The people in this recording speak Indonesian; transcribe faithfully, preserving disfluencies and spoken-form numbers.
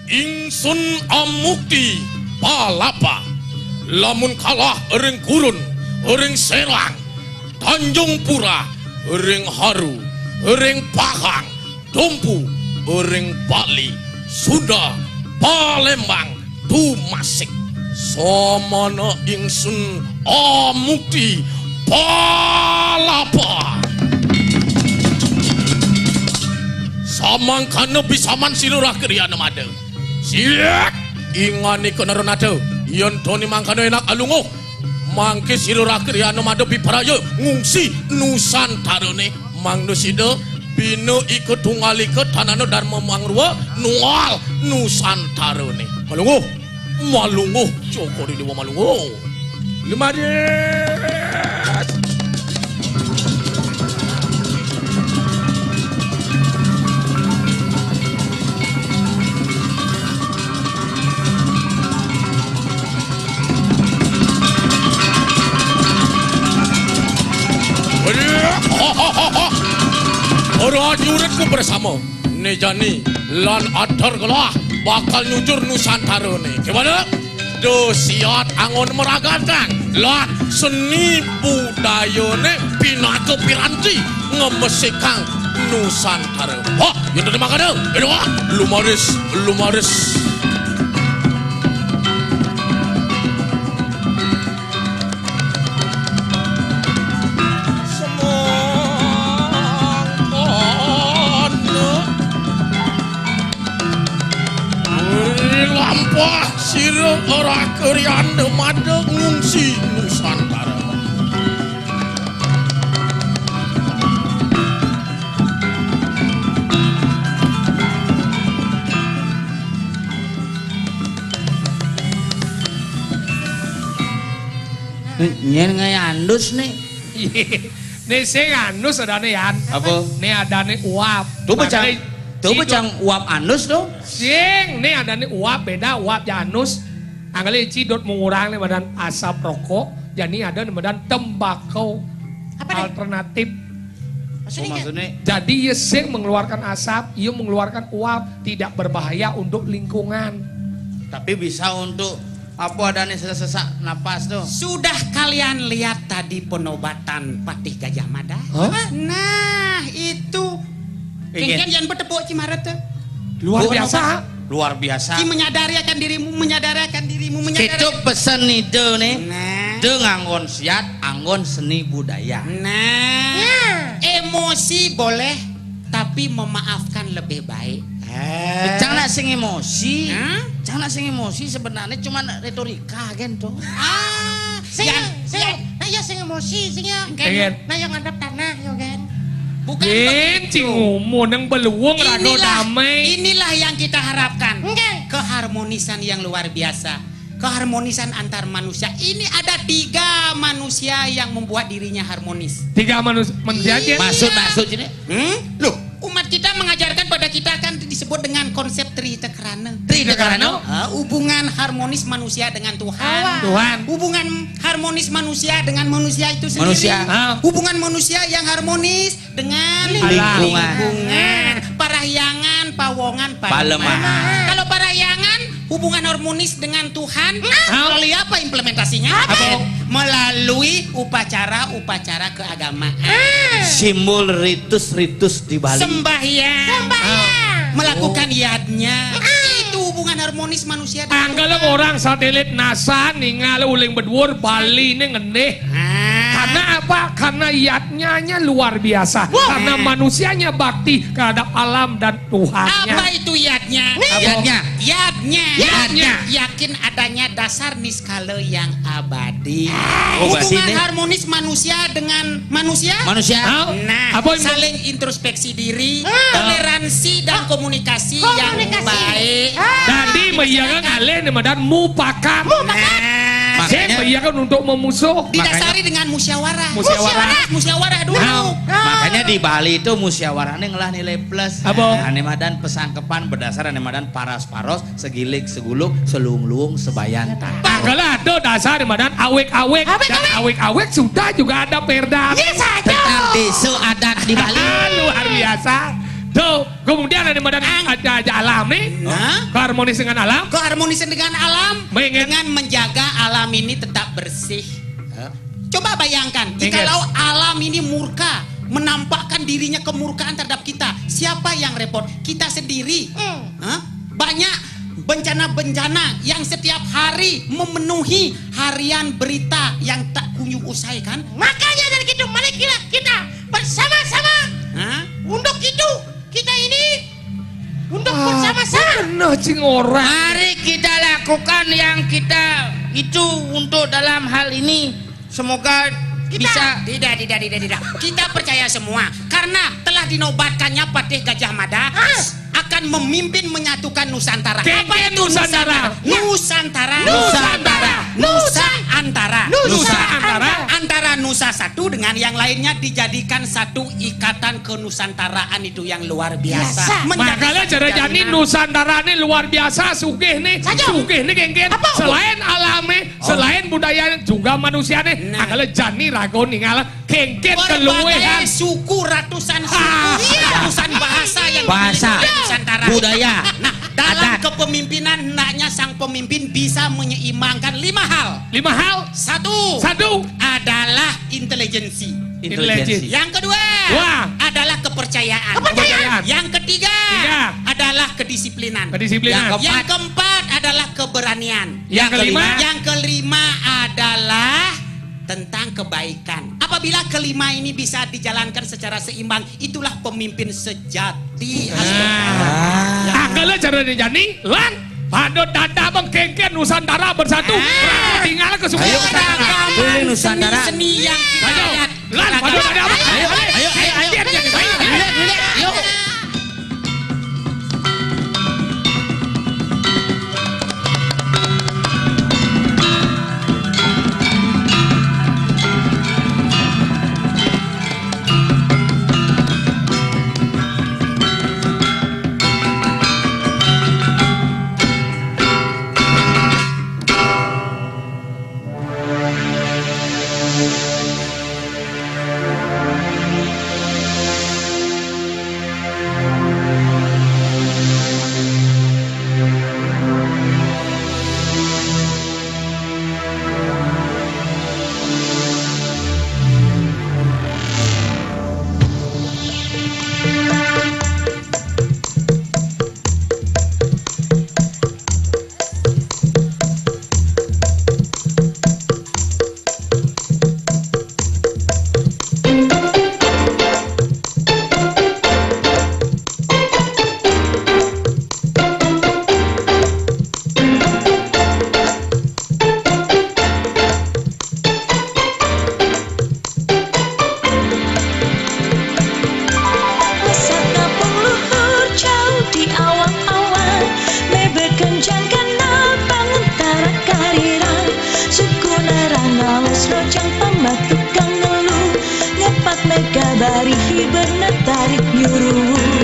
ingsun amukti palapa lamun kalah ering gurun ering serang Tanjung Pura ering haru ering pahang dompu ering Bali Sunda Palembang tumasik samana ingsun amukti palapa samangkana bisaman silurah kriya namade siak ingani kenaronade yen doni mangkana enak alunguh mangke silurah kriya namade biparaya ngungsi nusantarane mangnusida bina ikut tunggal ikut tanana dharma mangrua nual nusantarane malunguh malunguh cokori dewa malunguh lima des prajuritku bersama Nejani lan Adar gelah bakal nyujur Nusantara nih. Gimana? Dosiat angon meragakan lan seni budaya nih pinaka piranti ngemesikang Nusantara. Wah, yang tadi makan deh. Ini wah, lumaris, lumaris. Wah, sira ora keryane made ngungsi Nusantara. Nyen ngayandus nih. Nih sing andus adane yan. Apa? Nih adane uap. Tuh becang. Tuh becang uap anus dong. Sing, nih adane uap beda uap janus. Anggali cidot mengurang nih badan asap rokok. Jadi ada nih badan tembakau alternatif. Maksudnya? Maksudnya? Jadi ya sing mengeluarkan asap, ia mengeluarkan uap tidak berbahaya untuk lingkungan. Tapi bisa untuk apa adanya sesak napas tuh. Sudah kalian lihat tadi penobatan Patih Gajah Mada? Huh? Nah itu. Kengken yang bertepuk Cimaret tuh. Luar biasa. Luar biasa. Ki menyadari akan dirimu, menyadari akan dirimu, menyadari. Itu pesen ide nih. Nah. De nganggon siat, anggon seni budaya. Nah. Ya. Emosi boleh, tapi memaafkan lebih baik. Eh. Jangan sing emosi. Huh? Jangan sing emosi sebenarnya cuma retorika kan tuh. Ah. Sing, sing, nah ya sing emosi, sing ya. Nah yang ngadap tanah, ya kan. Bukan begitu. Ngomong yang beluang rado damai. Inilah yang kita harapkan. Okay. Keharmonisan yang luar biasa. Keharmonisan antar manusia. Ini ada tiga manusia yang membuat dirinya harmonis. Tiga manusia menjadi. Maksud maksud ini? Hmm? Loh, umat kita mengajarkan pada kita kan disebut dengan konsep tritekrana. Tritekrana? Uh, hubungan harmonis manusia dengan Tuhan. Tuhan. Hubungan harmonis manusia dengan manusia itu sendiri. Manusia. Ah. Hubungan manusia yang harmonis dengan lingkungan. lingkungan. Parahyangan, pawongan, Palemahan. Kalau parahyangan hubungan harmonis dengan Tuhan Ah. melalui apa implementasinya? Apa? Melalui upacara-upacara keagamaan. Simbol ritus-ritus di Bali. Sembahyang. Melakukan yadnya. Itu hubungan harmonis manusia dengan Anggalang orang satelit NASA ningal uling berdua Bali ini ngeneh. Karena apa? Karena yatnya luar biasa. Karena manusianya bakti terhadap alam dan Tuhannya. Apa itu yadnya? Yadnya. Yadnya. Yadnya. Yakin adanya dasar niskala yang abadi. Oh, berarti Hubungan ini- harmonis manusia dengan manusia. Manusia. Ah. Nah, Apa yang- saling introspeksi diri, toleransi dan komunikasi, yang baik. Jadi meyakan kalian dan mupakat. Nah, Saya Makanya- meyakan untuk memusuh. didasari dengan musyawarah. Musyawarah. Musyawarah dulu. Nah. Makanya di Bali itu musyawarahnya ngelah nilai plus. Apa? Anemadan pesangkepan berdasar anemadan paras-paros, segilik, seguluk, selung-lung, sebayanta. Anggalah ada dasar dan awek-awek. Dan awek-awek sudah juga ada perda. Tentang deso adat di Bali. Ah, luar biasa. Tuh, kemudian ada badan ada, ada alam nih. Nah, Keharmonis dengan alam. keharmonisan dengan alam Mengingat- dengan menjaga alam ini tetap bersih. Coba bayangkan, Ingat. jikalau alam ini murka, menampakkan dirinya kemurkaan terhadap kita, siapa yang repot? Kita sendiri. Hmm. Hah? Banyak bencana-bencana yang setiap hari memenuhi harian berita yang tak kunjung usai kan? Makanya dari gitu, mari kita, kita bersama-sama Hah? untuk itu kita ini untuk bersama-sama. Nah, cing orang. Mari kita lakukan yang kita itu untuk dalam hal ini. Semoga Kita, bisa. tidak, tidak, tidak, tidak. Kita percaya semua karena telah dinobatkannya Patih Gajah Mada akan memimpin menyatukan Nusantara. Geng-geng Apa itu Nusantara. Nusantara. Nusantara. Nusa Antara. Nusa Antara. Antara Nusa satu dengan yang lainnya dijadikan satu ikatan kenusantaraan itu yang luar biasa. Biasa. Menjadi Makanya cara jaminan. jani Nusantara ini luar biasa, sugih nih, Saja. sugih nih geng-geng. Apa? Selain alamnya, selain budaya juga manusia nih. Nah. Akala jani rago ninggal geng-geng keluwehan. Berbagai suku, ratusan suku, Ah. ratusan bahasa yang Bahasa. dimiliki oleh Nusantara. Budaya. Nah, dalam Adat. kepemimpinan hendaknya sang pemimpin bisa menyeimbangkan lima hal. Lima hal. Satu, Satu, adalah intelijensi. Intelijensi. Yang kedua, Wah. adalah kepercayaan. Kepercayaan. Yang ketiga, Tiga. adalah kedisiplinan. kedisiplinan. Yang keempat adalah keberanian. Yang kelima? Yang kelima adalah tentang kebaikan. Apabila kelima ini bisa dijalankan secara seimbang, itulah pemimpin sejati. Nah, akala cara jani lan. Padot dada bang geng-geng Nusantara bersatu. Tinggal ke Ayo, Nusantara. Pilih Nusantara. Seni-seni yang Ayo, adat. lan, padot dada bang. Ayo, ayo, ayo, ayo. Biar jadi baik. Yuk. Bari hiber tarik nyuruh